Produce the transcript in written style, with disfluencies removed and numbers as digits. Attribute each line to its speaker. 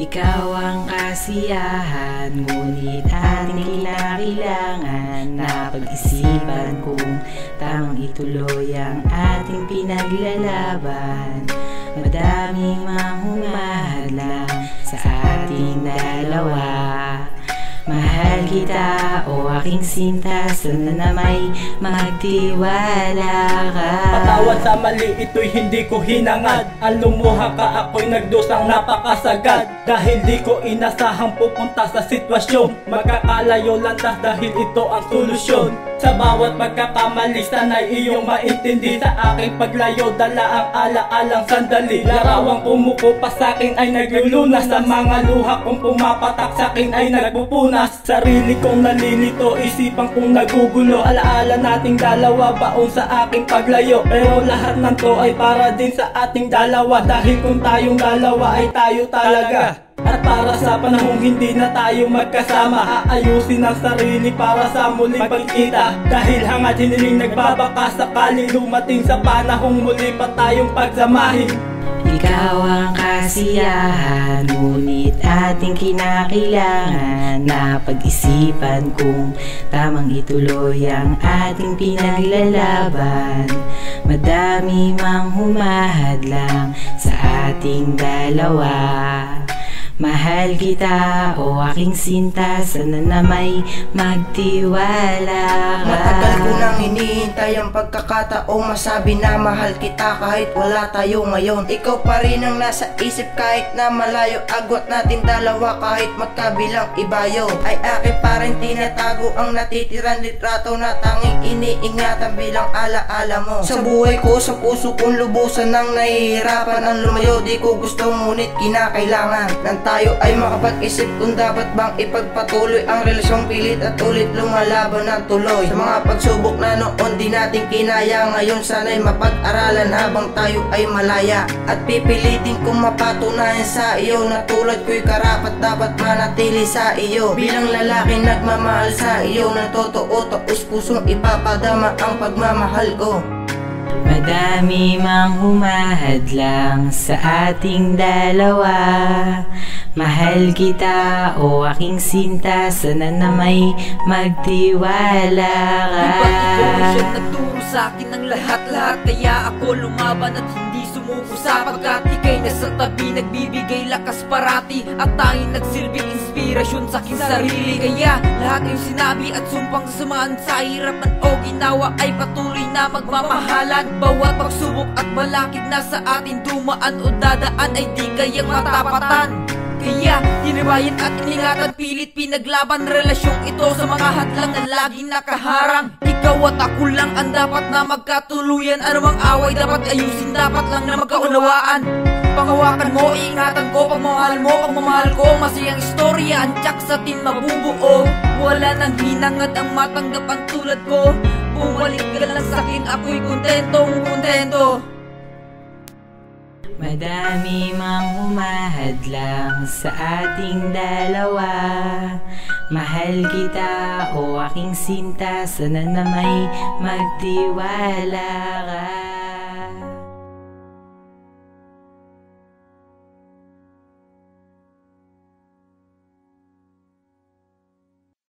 Speaker 1: Ikaw ang kasiyahan, ngunit ating kinakailangan na pag-isipan kung tamang ituloy ang ating pinaglalaban. Madaming mang humahadlang sa ating dalawa. Mahal kita o aking sinta, sana na may magtiwala ka.
Speaker 2: Patawad sa mali, ito'y hindi ko hinangad. Ang lumuha ka, ako'y nagdusang napakasagad. Dahil di ko inasahang pupunta sa sitwasyon. Magkakalayo landas dahil ito ang solusyon. Sa bawat pagkakamali, sana'y iyong maintindi. Sa aking paglayo, dala ang ala-alang sandali. Larawang kumuko pa sa'kin ay naglulunas. Sa mga luha kong pumapatak sa'kin ay nagpupunas. Sarili kong nalilito, isipan kong nagugulo. Alaala nating dalawa, baon sa aking paglayo. Pero lahat ng to ay para din sa ating dalawa. Dahil kung tayong dalawa ay tayo talaga. At para sa panahong hindi na tayo magkasama, aayusin ang sarili para sa muling pagkita. Dahil hangad hiniling nagbabaka sakaling lumating sa panahong muli pa tayong pagsamahin.
Speaker 1: Ikaw ang kasiyahan, ngunit ating kinakailangan na pag-isipan kung tamang ituloy ang ating pinaglalaban. Madami mang humahadlang sa ating dalawa. Mahal kita o aking sinta, sana na may magtiwala ka.
Speaker 3: Matagal ko nang hinihintay ang pagkakataong masabi na mahal kita kahit wala tayo ngayon. Ikaw pa rin ang nasa isip kahit na malayo. Agwat natin dalawa kahit magkabilang ibayo. Ay akin pa rin tinatago ang natitirang litrato na tanging iniingatan bilang alaala mo. Sa buhay ko, sa puso kong lubusan nang nahihirapan ang lumayo. Di ko gusto ngunit kinakailangan ng tayo ay makapag-isip kung dapat bang ipagpatuloy ang relasyong pilit at ulit lumalaban ng tuloy. Sa mga pagsubok na noon di natin kinaya, ngayon sana'y mapag-aralan habang tayo ay malaya. At pipilitin kong mapatunayan sa iyo na tulad ko'y karapat dapat manatili sa iyo. Bilang lalaki nagmamahal sa iyo, na totoo taus pusong ipapadama ang pagmamahal ko.
Speaker 1: Madami mang humahadlang sa ating dalawa. Mahal kita o aking sinta, sana na may magtiwala ka.
Speaker 4: Diba ikaw siyang nagturo sa'kin ng lahat-lahat, kaya ako lumaban at hindi sumuko sapagkat ika'y nasa tabi, nagbibigay lakas parati at tanging nagsilbing inspirasyon sa aking sarili. Kaya lahat yung sinabi at sumpang samaan sa hirapan o ginawa ay patuloy na magmamahalan. Bawat pagsubok at balakid na sa atin dumaan o dadaan ay di kayang matapatan. Kaya tinibayan at iningatan, pilit pinaglaban relasyong ito sa mga hadlang na laging nakaharang. Ikaw at ako lang ang dapat na magkatuluyan. Anumang away dapat ayusin, dapat lang na magkaunawaan. Pangawakan mo, ingatan ko, pagmamahal mo, pagmamahal ko. Masayang istorya, ang tsak sa atin mabubuo. Wala nang hinangad ang matanggap ang tulad ko. Bumalik ka lang sa'kin, ako'y kontentong kontento.
Speaker 1: Madami mang humahadlang sa ating dalawa. Mahal kita o aking sinta, sana na may magtiwala